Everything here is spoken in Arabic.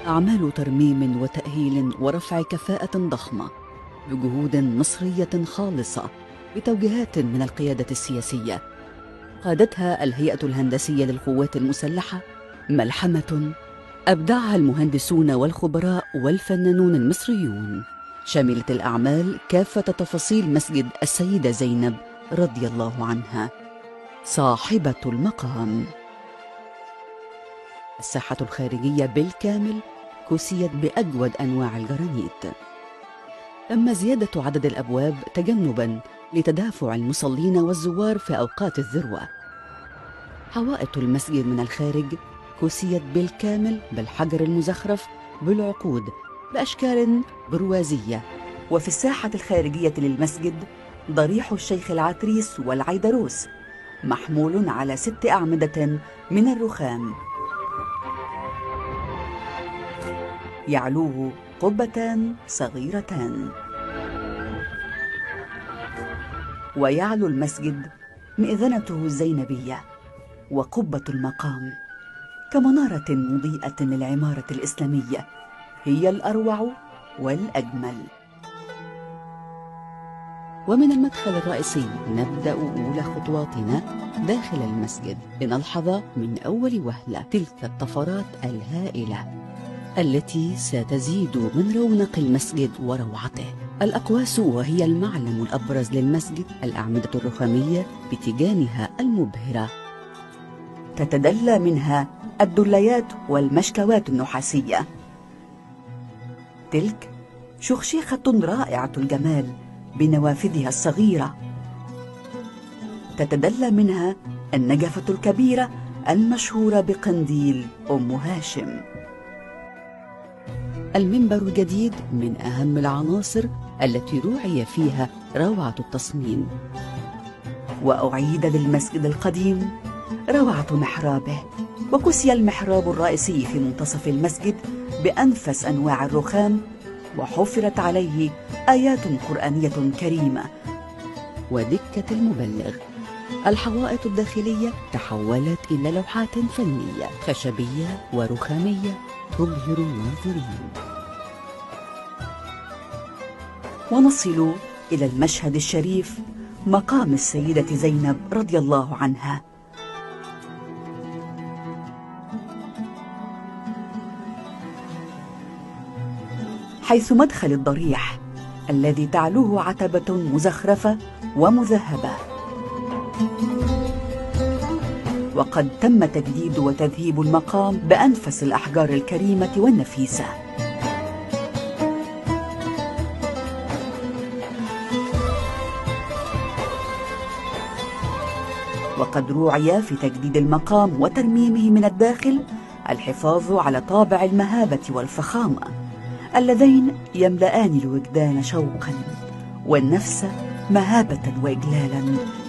أعمال ترميم وتأهيل ورفع كفاءة ضخمة بجهود مصرية خالصة بتوجيهات من القيادة السياسية قادتها الهيئة الهندسية للقوات المسلحة، ملحمة أبدعها المهندسون والخبراء والفنانون المصريون. شملت الأعمال كافة تفاصيل مسجد السيدة زينب رضي الله عنها صاحبة المقام. الساحة الخارجية بالكامل كسيت بأجود أنواع الجرانيت. تم زيادة عدد الأبواب تجنباً لتدافع المصلين والزوار في أوقات الذروة. حوائط المسجد من الخارج كسيت بالكامل بالحجر المزخرف بالعقود بأشكال بروازية. وفي الساحة الخارجية للمسجد ضريح الشيخ العتريس والعيدروس محمول على 6 أعمدة من الرخام يعلوه قبتان صغيرتان. ويعلو المسجد مئذنته الزينبية وقبة المقام كمنارة مضيئة للعمارة الإسلامية، هي الأروع والأجمل. ومن المدخل الرئيسي نبدأ أولى خطواتنا داخل المسجد لنلحظ من أول وهلة تلك الطفرات الهائلة التي ستزيد من رونق المسجد وروعته. الأقواس وهي المعلم الأبرز للمسجد، الأعمدة الرخامية بتيجانها المبهرة تتدلى منها الدليات والمشكوات النحاسية. تلك شخشيخة رائعة الجمال بنوافذها الصغيرة تتدلى منها النجفة الكبيرة المشهورة بقنديل أم هاشم. المنبر الجديد من أهم العناصر التي روعي فيها روعة التصميم. وأعيد للمسجد القديم روعة محرابه، وكسي المحراب الرئيسي في منتصف المسجد بأنفس أنواع الرخام، وحفرت عليه آيات قرآنية كريمة ودكة المبلغ. الحوائط الداخلية تحولت إلى لوحات فنية خشبية ورخامية تبهر الناظرين. ونصل إلى المشهد الشريف، مقام السيدة زينب رضي الله عنها. حيث مدخل الضريح الذي تعلوه عتبة مزخرفة ومذهبة، وقد تم تجديد وتذهيب المقام بأنفس الأحجار الكريمة والنفيسة. وقد روعي في تجديد المقام وترميمه من الداخل الحفاظ على طابع المهابة والفخامة اللذين يملأان الوجدان شوقا والنفس مهابة وإجلالا